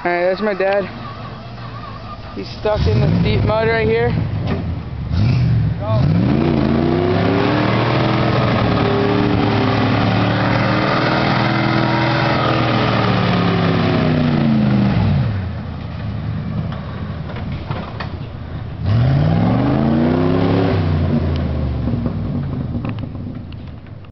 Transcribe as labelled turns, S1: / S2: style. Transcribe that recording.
S1: Alright, that's my dad. He's stuck in the deep mud right here.